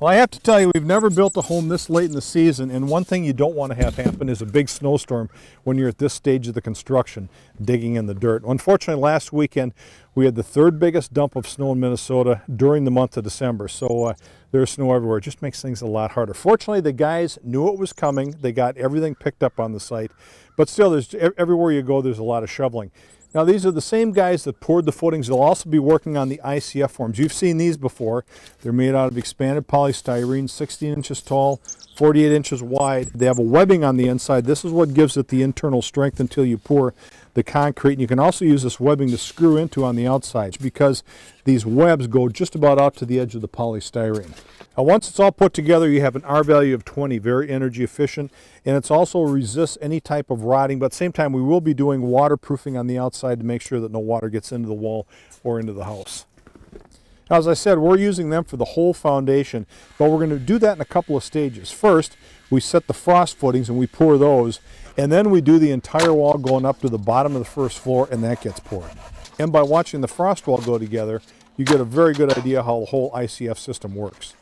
Well, I have to tell you, we've never built a home this late in the season, and one thing you don't want to have happen is a big snowstorm when you're at this stage of the construction, digging in the dirt. Unfortunately, last weekend, we had the third biggest dump of snow in Minnesota during the month of December, so there's snow everywhere. It just makes things a lot harder. Fortunately, the guys knew it was coming. They got everything picked up on the site, but still, there's everywhere you go, there's a lot of shoveling. Now, these are the same guys that poured the footings. They'll also be working on the ICF forms. You've seen these before. They're made out of expanded polystyrene, 16 inches tall, 48 inches wide. They have a webbing on the inside. This is what gives it the internal strength until you pour the concrete. And you can also use this webbing to screw into on the outside because these webs go just about out to the edge of the polystyrene. Now, once it's all put together, you have an R value of 20, very energy efficient, and it's also resists any type of rotting, but at the same time, we will be doing waterproofing on the outside to make sure that no water gets into the wall or into the house. Now, as I said, we're using them for the whole foundation, but we're going to do that in a couple of stages. First, we set the frost footings and we pour those, and then we do the entire wall going up to the bottom of the first floor, and that gets poured. And by watching the frost wall go together, you get a very good idea how the whole ICF system works.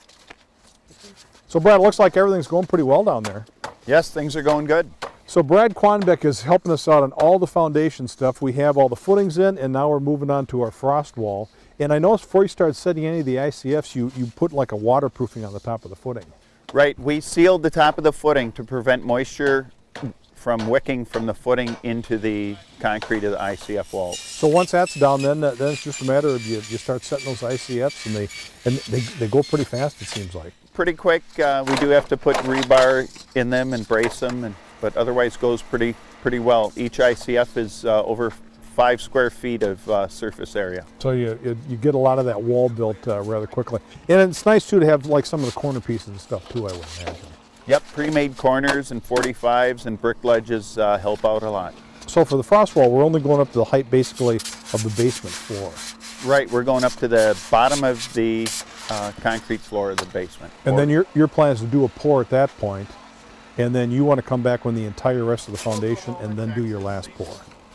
So Brad, it looks like everything's going pretty well down there. Yes, things are going good. So Brad Quanbeck is helping us out on all the foundation stuff. We have all the footings in, and now we're moving on to our frost wall. And I noticed before you started setting any of the ICFs, you put like a waterproofing on the top of the footing. Right, we sealed the top of the footing to prevent moisture from wicking from the footing into the concrete of the ICF walls. So once that's down, then it's just a matter of you start setting those ICFs, and they go pretty fast, it seems like. Pretty quick. We do have to put rebar in them and brace them, but otherwise goes pretty well. Each ICF is over 5 square feet of surface area. So you get a lot of that wall built rather quickly. And it's nice too to have like some of the corner pieces and stuff too, I would imagine. Yep, pre-made corners and 45s and brick ledges help out a lot. So for the frost wall, we're only going up to the height basically of the basement floor. Right, we're going up to the bottom of the concrete floor of the basement. And then your plan is to do a pour at that point, and then you want to come back on the entire rest of the foundation and then do your last pour.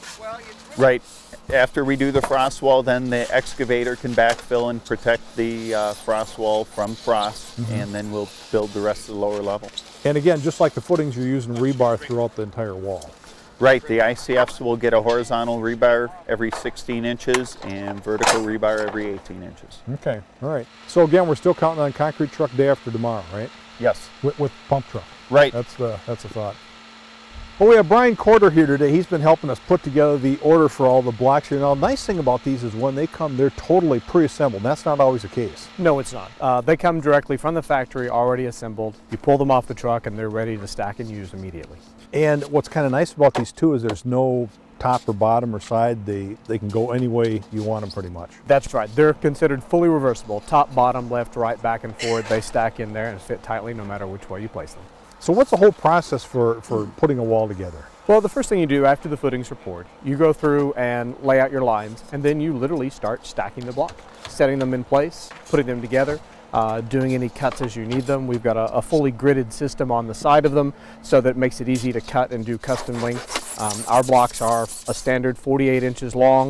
Right. After we do the frost wall, then the excavator can backfill and protect the frost wall from frost, and then we'll build the rest of the lower level. And again, just like the footings, you're using rebar throughout the entire wall. Right, the ICFs will get a horizontal rebar every 16 inches and vertical rebar every 18 inches. Okay, all right. So again, we're still counting on concrete truck day after tomorrow, right? Yes. With pump truck. Right. That's the thought. Well, we have Brian Corder here today. He's been helping us put together the order for all the blocks here. Now, the nice thing about these is when they come, they're totally pre-assembled. That's not always the case. No, it's not. They come directly from the factory, already assembled. You pull them off the truck and they're ready to stack and use immediately. And what's kind of nice about these too is there's no top or bottom or side. They can go any way you want them pretty much. That's right. They're considered fully reversible. Top, bottom, left, right, back and forward. They stack in there and fit tightly no matter which way you place them. So what's the whole process for putting a wall together? Well, the first thing you do after the footings are poured, you go through and lay out your lines, and then you literally start stacking the block, setting them in place, putting them together, doing any cuts as you need them. We've got a fully gridded system on the side of them so that it makes it easy to cut and do custom lengths. Our blocks are a standard 48 inches long,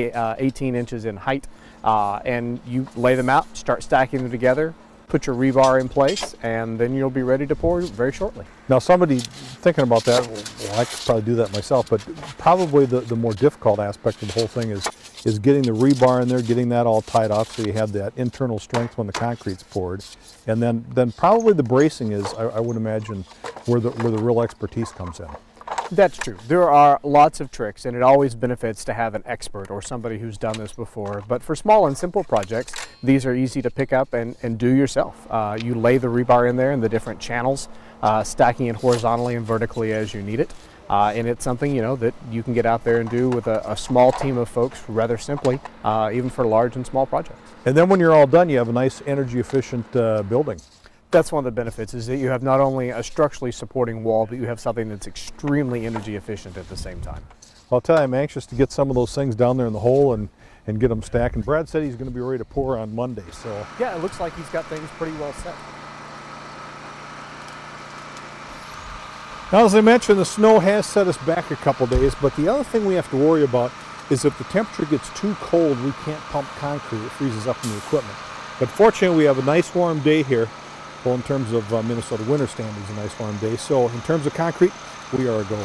18 inches in height, and you lay them out, start stacking them together, put your rebar in place, and then you'll be ready to pour very shortly. Now, somebody thinking about that, well, I could probably do that myself, but probably the more difficult aspect of the whole thing is getting the rebar in there, getting that all tied off so you have that internal strength when the concrete's poured. And then probably the bracing is, I would imagine, where the real expertise comes in. That's true. There are lots of tricks, and it always benefits to have an expert or somebody who's done this before. But for small and simple projects, these are easy to pick up and do yourself. You lay the rebar in there in the different channels, stacking it horizontally and vertically as you need it. And it's something, you know, that you can get out there and do with a small team of folks rather simply, even for large and small projects. And then when you're all done, you have a nice energy efficient building. That's one of the benefits, is that you have not only a structurally supporting wall, but you have something that's extremely energy efficient at the same time. Well, I'll tell you, I'm anxious to get some of those things down there in the hole and get them stacked. And Brad said he's going to be ready to pour on Monday. So yeah, it looks like he's got things pretty well set. Now, as I mentioned, the snow has set us back a couple days, but the other thing we have to worry about is if the temperature gets too cold, we can't pump concrete. It freezes up in the equipment. But fortunately, we have a nice warm day here. Well, in terms of Minnesota winter standards, a nice warm day. So in terms of concrete, we are a go.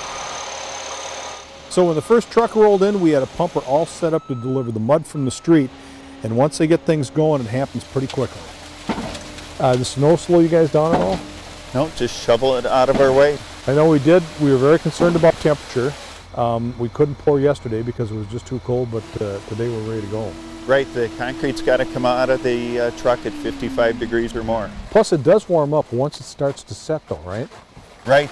So when the first truck rolled in, we had a pumper all set up to deliver the mud from the street. And once they get things going, it happens pretty quickly. The snow slow you guys down at all? No, just shovel it out of our way. I know we did. We were very concerned about temperature. We couldn't pour yesterday because it was just too cold, but today we're ready to go. Right, the concrete's got to come out of the truck at 55 degrees or more. Plus it does warm up once it starts to set though, right? Right,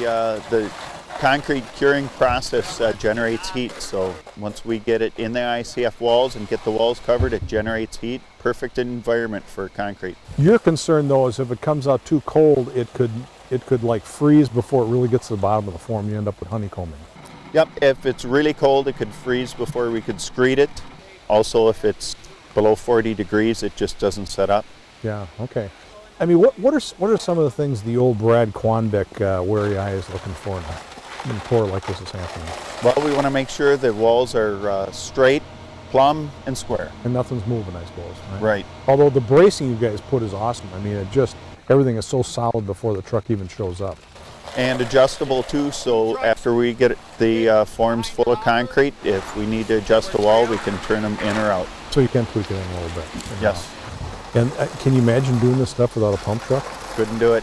the concrete curing process generates heat, so once we get it in the ICF walls and get the walls covered, it generates heat. Perfect environment for concrete. Your concern though is if it comes out too cold, it could like freeze before it really gets to the bottom of the form. You end up with honeycombing. Yep, if it's really cold, it could freeze before we could screed it. Also, if it's below 40 degrees, it just doesn't set up. Yeah, okay. I mean, what are some of the things the old Brad Quanbeck wary eye is looking for in a pour like this is happening? Well, we want to make sure the walls are straight, plumb, and square. And nothing's moving, I suppose, right? Right. Although the bracing you guys put is awesome. I mean, everything is so solid before the truck even shows up. And adjustable too, so after we get the forms full of concrete, if we need to adjust the wall, we can turn them in or out. So you can tweak it in a little bit. Yes. And can you imagine doing this stuff without a pump truck? Couldn't do it.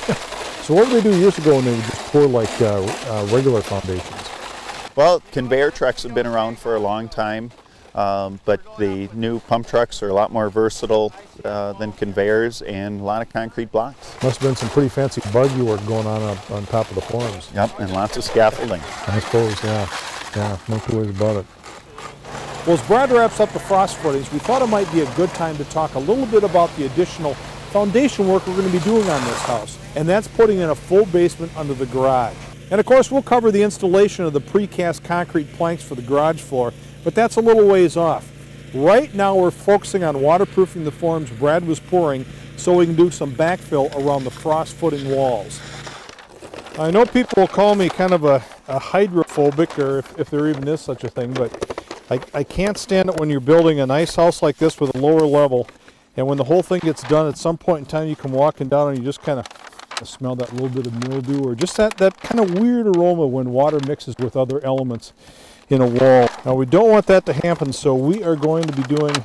So what did they do years ago when they would just pour like regular foundations? Well, conveyor trucks have been around for a long time, but the new pump trucks are a lot more versatile than conveyors and a lot of concrete blocks. Must have been some pretty fancy buggy work going on up on top of the forms. Yep, and lots of scaffolding. I suppose, yeah. Yeah, no two ways about it. Well, as Brad wraps up the frost footings, we thought it might be a good time to talk a little bit about the additional foundation work we're going to be doing on this house, and that's putting in a full basement under the garage. And of course, we'll cover the installation of the precast concrete planks for the garage floor, but that's a little ways off. Right now, we're focusing on waterproofing the forms Brad was pouring so we can do some backfill around the frost footing walls. I know people will call me kind of a hydrophobic, or if there even is such a thing, but I can't stand it when you're building a nice house like this with a lower level, and when the whole thing gets done, at some point in time you come walking down and you just kind of smell that little bit of mildew, or just that kind of weird aroma when water mixes with other elements in a wall. Now we don't want that to happen, so we are going to be doing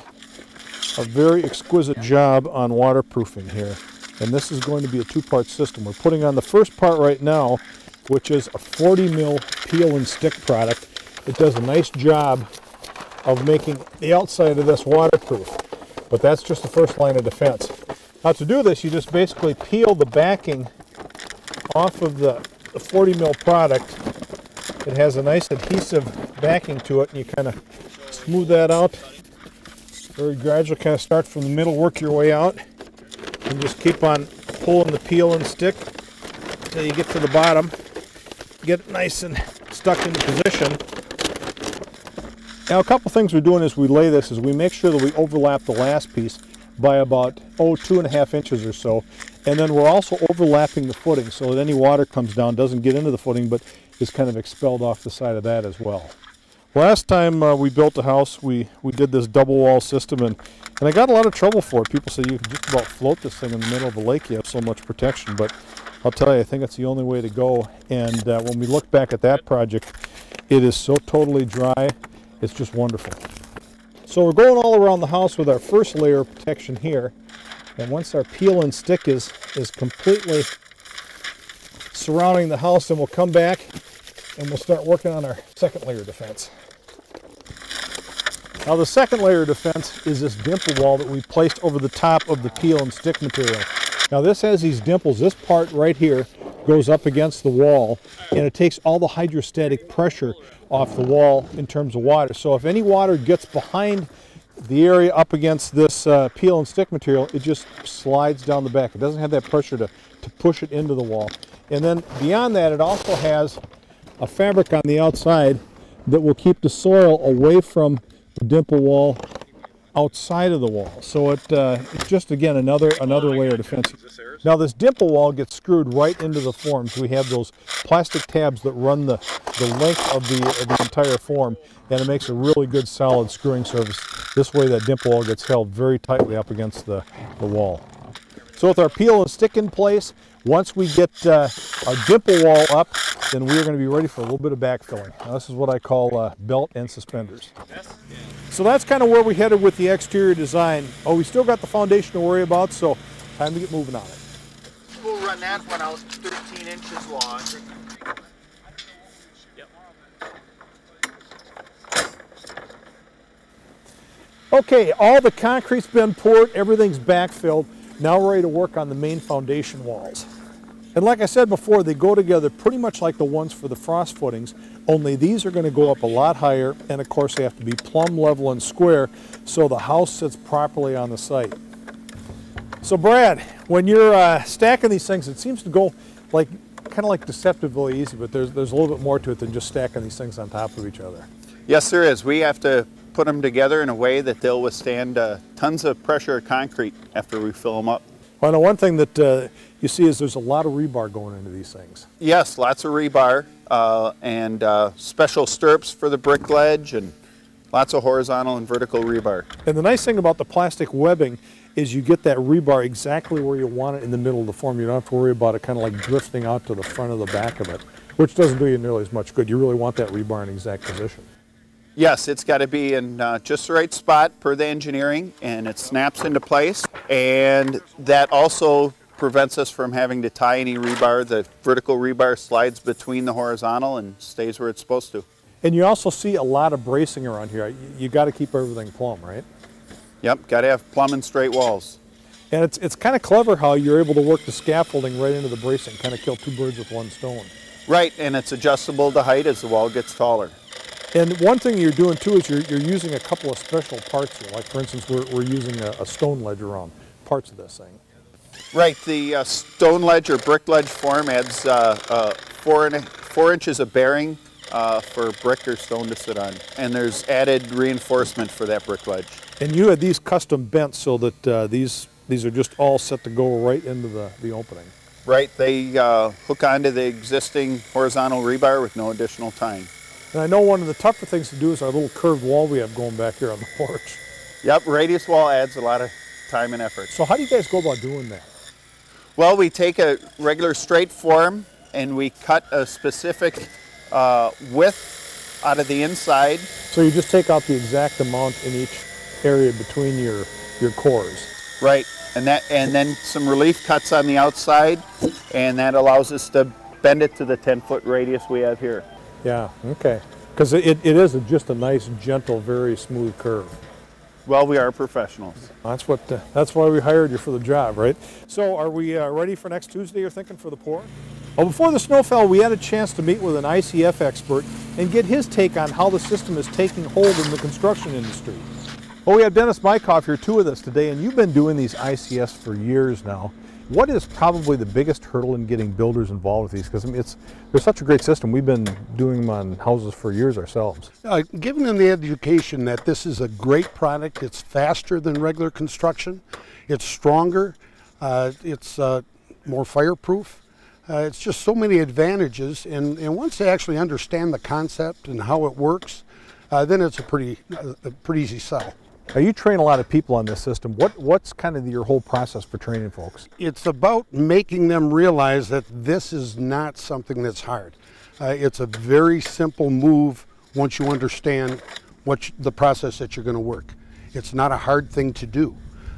a very exquisite job on waterproofing here. And this is going to be a two-part system. We're putting on the first part right now, which is a 40 mil peel and stick product. It does a nice job of making the outside of this waterproof, but that's just the first line of defense. Now to do this, you just basically peel the backing off of the 40 mil product. It has a nice adhesive backing to it, and you kind of smooth that out. Very gradual, kind of start from the middle, work your way out, and just keep on pulling the peel and stick until you get to the bottom. Get it nice and stuck into position. Now a couple things we're doing as we lay this is we make sure that we overlap the last piece by about 2.5 inches or so, and then we're also overlapping the footing so that any water comes down doesn't get into the footing but is kind of expelled off the side of that as well. Last time we built the house, we did this double wall system, and I got a lot of trouble for it. People say you can just about float this thing in the middle of the lake, you have so much protection, but I'll tell you, I think it's the only way to go. And when we look back at that project, it is so totally dry, it's just wonderful. So we're going all around the house with our first layer of protection here, and once our peel and stick is completely surrounding the house, then we'll come back and we'll start working on our second layer of defense. Now the second layer of defense is this dimple wall that we placed over the top of the peel and stick material. Now this has these dimples. This part right here goes up against the wall, and it takes all the hydrostatic pressure off the wall in terms of water. So if any water gets behind the area up against this peel and stick material, it just slides down the back. It doesn't have that pressure to push it into the wall. And then beyond that, it also has a fabric on the outside that will keep the soil away from the dimple wall outside of the wall. So it's just, again, another layer of defense. Now this dimple wall gets screwed right into the forms. We have those plastic tabs that run the length of the entire form, and it makes a really good solid screwing surface. This way that dimple wall gets held very tightly up against the wall. So with our peel and stick in place, once we get our dimple wall up, then we are going to be ready for a little bit of backfilling. Now, this is what I call belt and suspenders. So that's kind of where we headed with the exterior design. Oh, we still got the foundation to worry about, so time to get moving on it. We'll run that one out 13 inches long. Okay, all the concrete's been poured, everything's backfilled. Now we're ready to work on the main foundation walls. And like I said before, they go together pretty much like the ones for the frost footings, only these are going to go up a lot higher, and of course they have to be plumb level and square so the house sits properly on the site. So Brad, when you're stacking these things, it seems to go like kind of like deceptively easy, but there's a little bit more to it than just stacking these things on top of each other. Yes, there is. We have to put them together in a way that they'll withstand tons of pressure of concrete after we fill them up. Well, I know one thing that you see is there's a lot of rebar going into these things. Yes, lots of rebar and special stirrups for the brick ledge and lots of horizontal and vertical rebar. And the nice thing about the plastic webbing is you get that rebar exactly where you want it in the middle of the form. You don't have to worry about it kind of like drifting out to the front of the back of it, which doesn't do you nearly as much good. You really want that rebar in exact position. Yes, it's got to be in just the right spot per the engineering, and it snaps into place, and that also prevents us from having to tie any rebar. The vertical rebar slides between the horizontal and stays where it's supposed to. And you also see a lot of bracing around here. You got to keep everything plumb, right? Yep, got to have plumb and straight walls. And it's kind of clever how you're able to work the scaffolding right into the bracing, kind of kill two birds with one stone. Right, and it's adjustable to height as the wall gets taller. And one thing you're doing too is you're using a couple of special parts here. Like for instance, we're using a stone ledge around parts of this thing. Right, the stone ledge or brick ledge form adds 4 inches of bearing for brick or stone to sit on. And there's added reinforcement for that brick ledge. And you had these custom bent so that these are just all set to go right into the opening. Right, they hook onto the existing horizontal rebar with no additional tying. And I know one of the tougher things to do is our little curved wall we have going back here on the porch. Yep, radius wall adds a lot of time and effort. So how do you guys go about doing that? Well, we take a regular straight form and we cut a specific width out of the inside. So you just take out the exact amount in each area between your cores. Right, and then some relief cuts on the outside, and that allows us to bend it to the 10-foot radius we have here. Yeah, okay. Because it is just a nice, gentle, very smooth curve. Well, we are professionals. That's why we hired you for the job, right? So are we ready for next Tuesday, you're thinking, for the pour? Well, before the snow fell, we had a chance to meet with an ICF expert and get his take on how the system is taking hold in the construction industry. Well, we have Dennis Mykoff here too with us today, and you've been doing these ICFs for years now. What is probably the biggest hurdle in getting builders involved with these? Because I mean, they're such a great system. We've been doing them on houses for years ourselves. Giving them the education that this is a great product. It's faster than regular construction. It's stronger. It's more fireproof. It's just so many advantages. And once they actually understand the concept and how it works, then it's a pretty easy sell. Now, you train a lot of people on this system. What's kind of your whole process for training folks? It's about making them realize that this is not something that's hard. It's a very simple move once you understand the process that you're going to work. It's not a hard thing to do.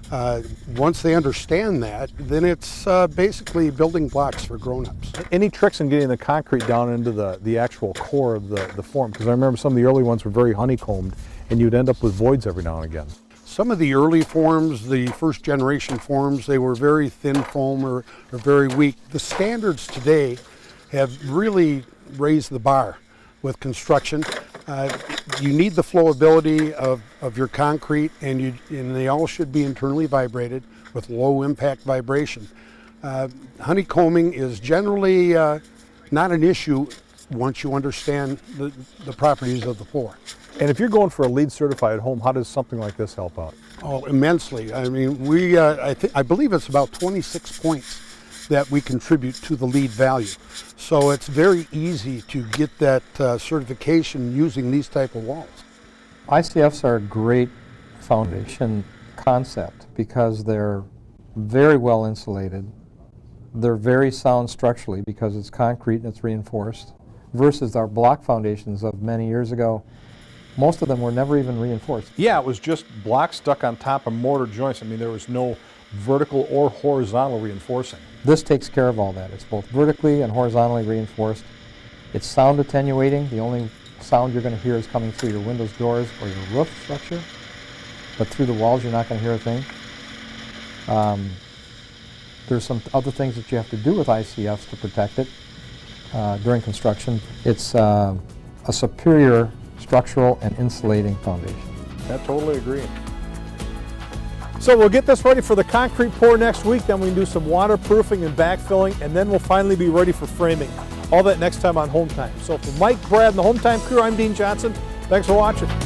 Once they understand that, then it's basically building blocks for grown-ups. Any tricks in getting the concrete down into the actual core of the form? Because I remember some of the early ones were very honeycombed, and you'd end up with voids every now and again. Some of the early forms, the first generation forms, they were very thin foam or very weak. The standards today have really raised the bar with construction. You need the flowability of your concrete, and they all should be internally vibrated with low impact vibration. Honeycombing is generally not an issue once you understand the properties of the floor. And if you're going for a LEED certified home, how does something like this help out? Oh, immensely. I mean, I believe it's about 26 points that we contribute to the LEED value. So it's very easy to get that certification using these type of walls. ICFs are a great foundation concept because they're very well insulated. They're very sound structurally because it's concrete and it's reinforced, versus our block foundations of many years ago. Most of them were never even reinforced. Yeah, it was just block stuck on top of mortar joints. I mean, there was no vertical or horizontal reinforcing. This takes care of all that. It's both vertically and horizontally reinforced. It's sound attenuating. The only sound you're going to hear is coming through your windows, doors, or your roof structure. But through the walls, you're not going to hear a thing. There's some other things that you have to do with ICFs to protect it during construction. It's a superior structural and insulating foundation. I totally agree. So we'll get this ready for the concrete pour next week, then we can do some waterproofing and backfilling, and then we'll finally be ready for framing. All that next time on HomeTime. So for Mike, Brad, and the HomeTime crew, I'm Dean Johnson. Thanks for watching.